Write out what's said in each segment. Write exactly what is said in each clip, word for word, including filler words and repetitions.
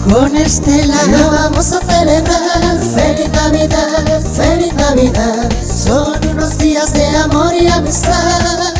con Estela lo vamos a celebrar. Feliz Navidad, feliz Navidad. Son unos días de amor y amistad.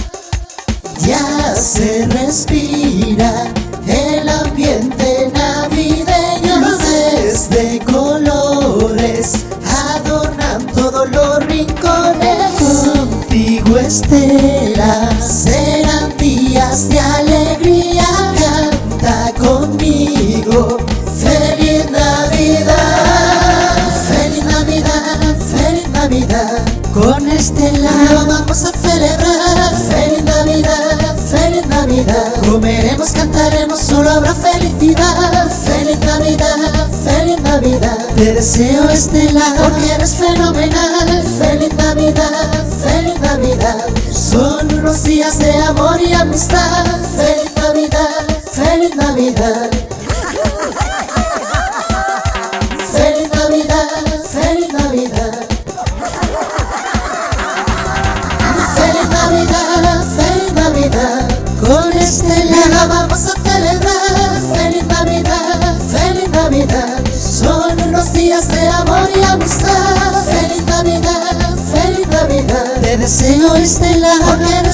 Ya se respira el ambiente navideño, luces de colores adornan todos los rincones. Contigo, Estela, serán días de alegría. Canta conmigo, feliz Navidad, feliz Navidad, feliz Navidad. Con Estela lo vamos a celebrar. Feliz Navidad, feliz Navidad. Comeremos, cantaremos, solo habrá felicidad. Feliz Navidad, feliz Navidad. Te deseo, Estela, porque eres fenomenal. Feliz Navidad, feliz Navidad. Son unos días de amor y amistad. Feliz Navidad, feliz Navidad. Feliz Navidad, feliz Navidad. Feliz Navidad, feliz Navidad. Con Estela la vamos a celebrar. Feliz Navidad, feliz Navidad. Son unos días de amor y amistad. Feliz Navidad, feliz Navidad. Te deseo, Estela, porque